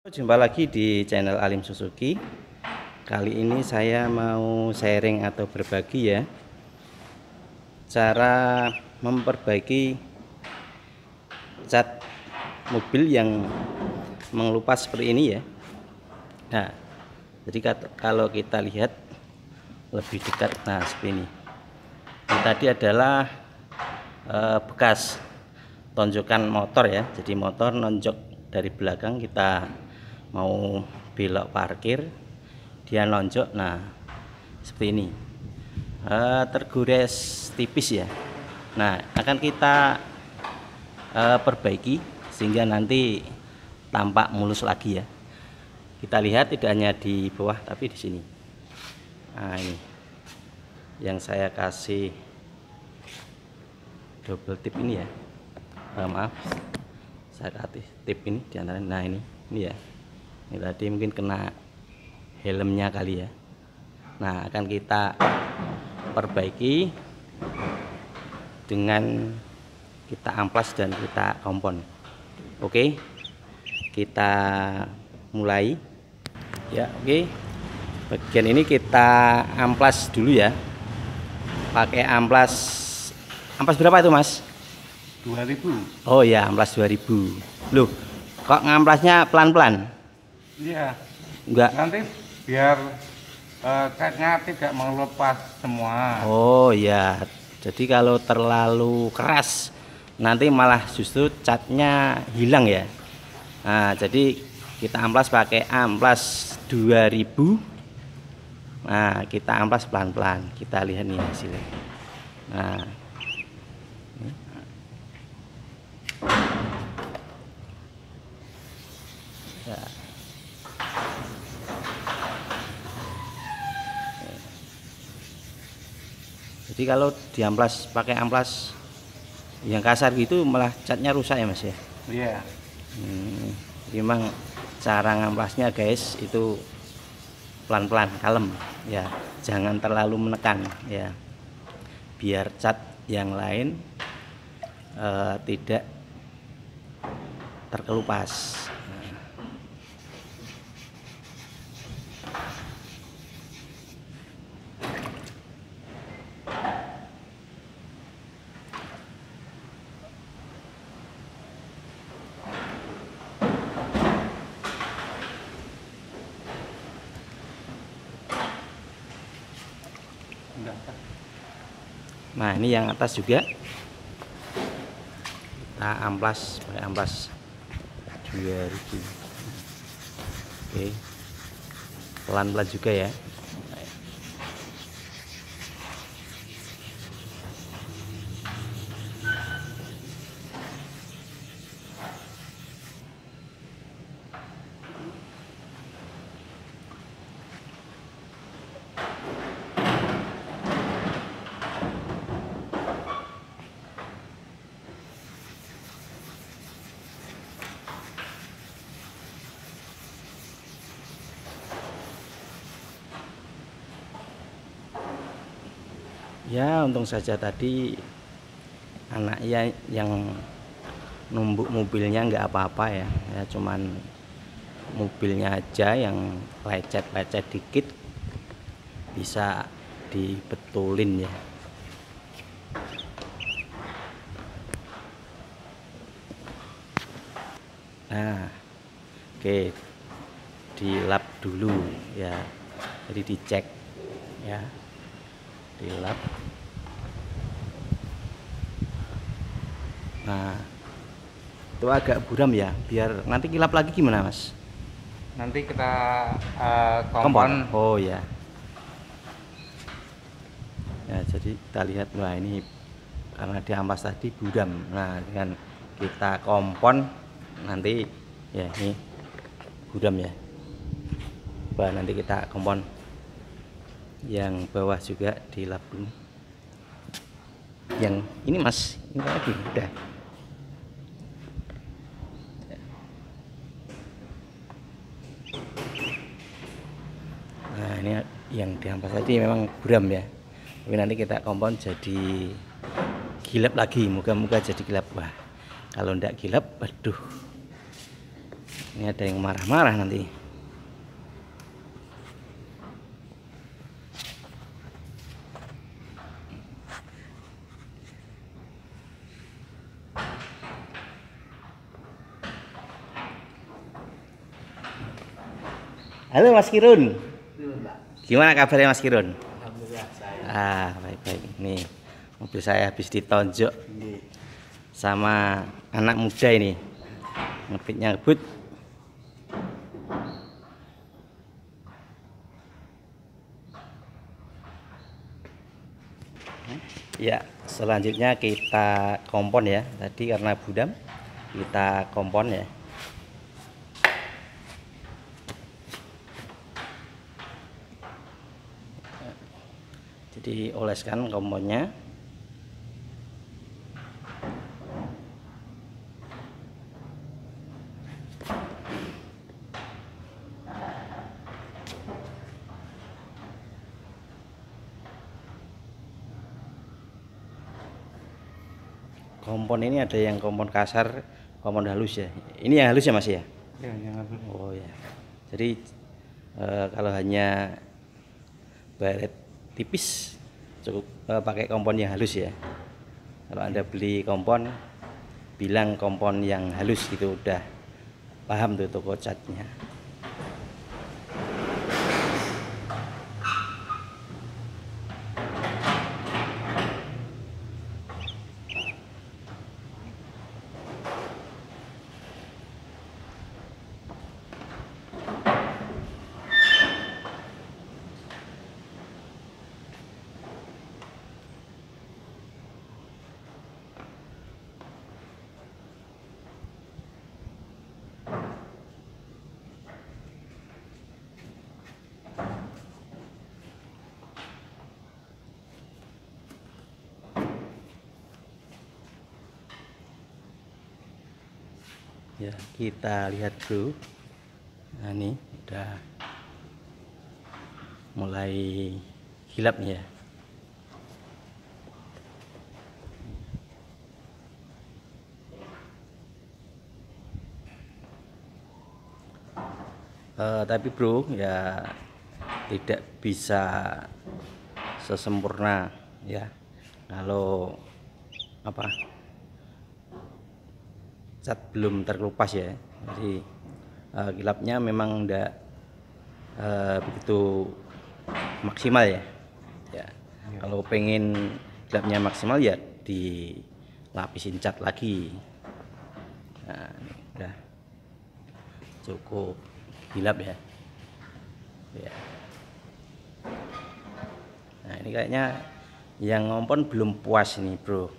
Jumpa lagi di channel Alim Suzuki. Kali ini saya mau sharing atau berbagi ya, cara memperbaiki cat mobil yang mengelupas seperti ini ya. Nah, jadi kalau kita lihat lebih dekat, nah seperti ini. Ini tadi adalah bekas tonjokan motor ya. Jadi motor nonjok dari belakang, kita mau belok parkir, dia nonjok, nah seperti ini, tergores tipis ya. Nah, akan kita perbaiki sehingga nanti tampak mulus lagi ya. Kita lihat tidak hanya di bawah tapi di sini. Nah, ini yang saya kasih double tip ini ya. Maaf, saya kasih tip ini diantara. Nah ini ya. Ini tadi mungkin kena helmnya kali ya. Nah, akan kita perbaiki dengan kita amplas dan kita kompon. Oke, kita mulai ya. Oke, bagian ini kita amplas dulu ya, pakai amplas berapa itu Mas? 2000. Oh ya, amplas 2000. Loh, kok ngamplasnya pelan-pelan? Iya. Enggak. Nanti biar catnya tidak melepas semua. Oh ya, jadi kalau terlalu keras nanti malah justru catnya hilang ya. Nah, jadi kita amplas pakai amplas 2000. Nah, kita amplas pelan-pelan. Kita lihat nih hasilnya. Nah, ya. Jadi kalau diamplas pakai amplas yang kasar gitu malah catnya rusak ya Mas ya. Iya. Memang cara ngamplasnya guys itu pelan-pelan, kalem ya, jangan terlalu menekan ya, biar cat yang lain tidak terkelupas. Nah, ini yang atas juga kita amplas pakai amplas 2000. Oke, pelan-pelan juga ya. Ya, untung saja tadi anaknya yang numbuk mobilnya nggak apa-apa ya. Ya cuman mobilnya aja yang lecet-lecet dikit, bisa dibetulin ya. Nah, oke, dilap dulu ya. Jadi dicek ya, dilap. Nah, itu agak buram ya, biar nanti kilap lagi gimana Mas? Nanti kita kompon. Oh ya. Ya, jadi kita lihat, wah ini karena diampas tadi buram. Nah, dengan kita kompon nanti ya ini buram ya. Wah, nanti kita kompon yang bawah juga dilap dulu. Yang ini Mas, ini lagi udah. Nah, ini yang diampas tadi memang buram ya. Tapi nanti kita kompon jadi gilap lagi, moga-moga jadi gilap. Wah, kalau enggak gilap, waduh, Ini ada yang marah-marah nanti. Halo Mas Kirun. Gimana kabarnya Mas Kirun? Alhamdulillah saya. Baik-baik. Nih, mobil saya habis ditonjok sama anak muda ini. Ngebutnya ngebut. Ya, selanjutnya kita kompon ya. Tadi karena budam, kita kompon ya. Jadi oleskan komponnya. Kompon ini ada yang kompon kasar, kompon halus ya. Ini yang halus ya Mas ya? Ya, jangan lupa. Oh ya. Jadi kalau hanya baret tipis cukup pakai kompon yang halus ya. Kalau Anda beli kompon, bilang kompon yang halus gitu, udah paham tuh toko catnya. Ya, kita lihat bro. Nah, ini udah mulai hilap nih ya. Tapi bro ya tidak bisa sesempurna ya kalau apa cat belum terkelupas ya. Jadi kilapnya memang tidak begitu maksimal ya. Ya, kalau pengen kilapnya maksimal ya dilapisin cat lagi. Nah, ini udah cukup hilap ya. Ya. Nah, ini kayaknya yang ngompon belum puas ini bro,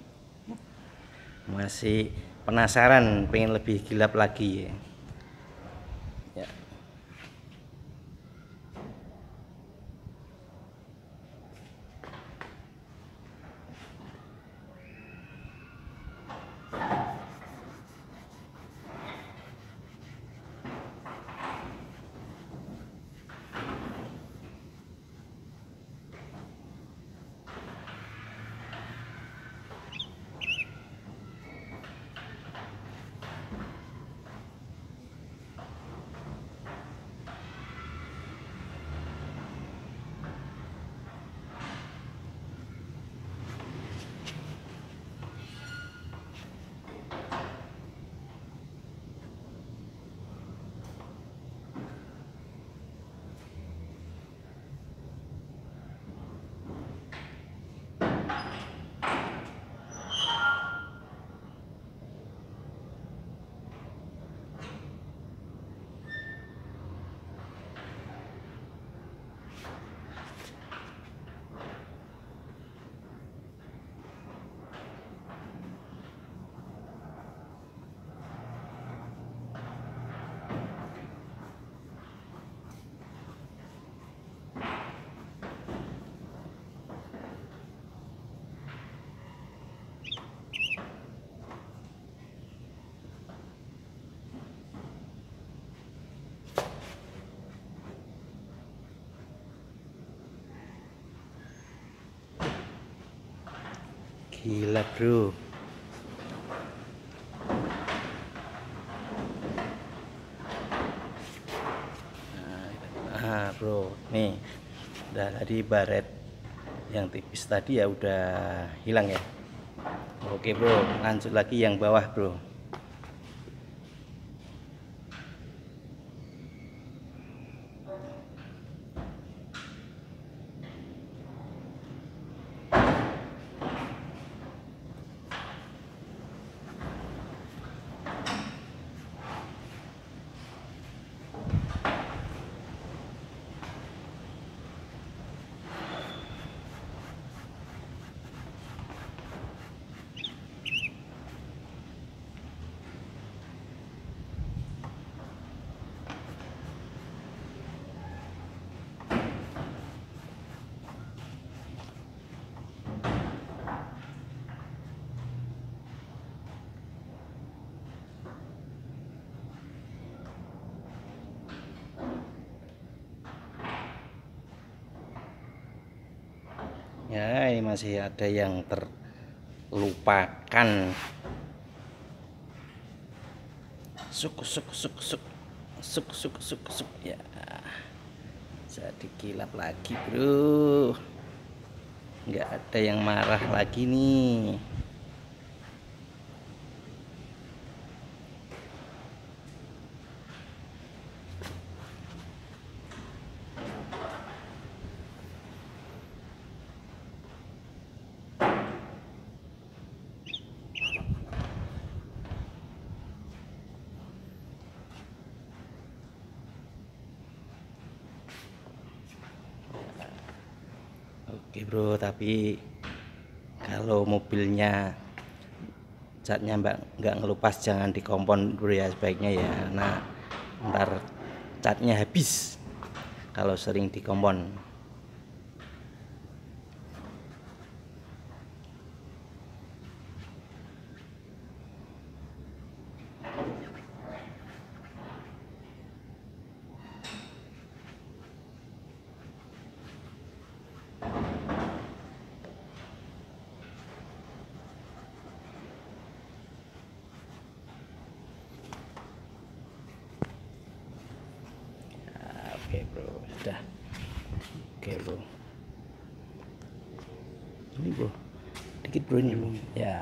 masih penasaran pengen lebih gilap lagi ya. Ya. Gila bro. bro, nih udah tadi baret yang tipis tadi ya udah hilang ya. Oke bro, lanjut lagi yang bawah bro. Ya, ini masih ada yang terlupakan. Suk ya. Jadi kilap lagi bro. Nggak ada yang marah lagi nih. Oke bro, tapi kalau mobilnya catnya nggak ngelupas jangan dikompon bro ya, sebaiknya ya, nah ntar catnya habis kalau sering dikompon. Oke bro, sudah. Oke bro, ini bro, dikit bro ini bro ya.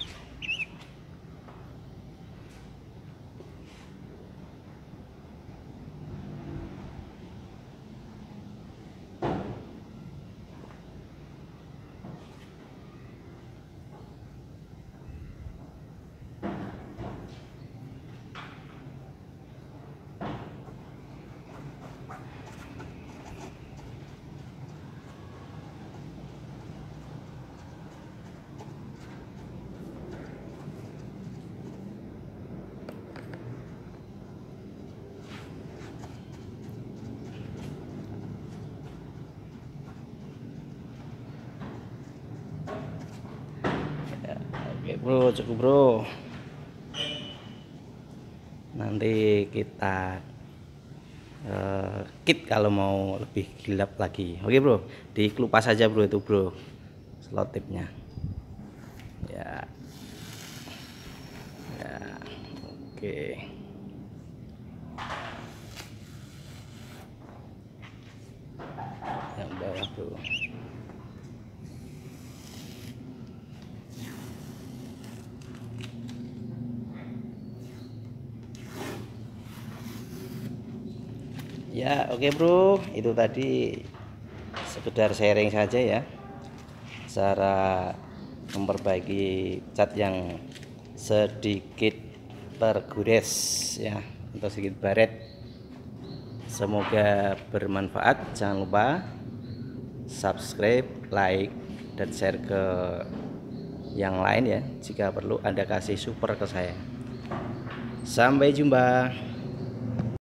Oke bro, cukup bro. Nanti kita kit kalau mau lebih gelap lagi. Oke bro, dikelupas saja bro itu bro, slot tipnya. Ya, ya, oke. Yang bawah bro. Ya oke bro, itu tadi sekedar sharing saja ya, cara memperbaiki cat yang sedikit tergores ya, atau sedikit baret. Semoga bermanfaat. Jangan lupa subscribe, like, dan share ke yang lain ya. Jika perlu Anda kasih super ke saya. Sampai jumpa.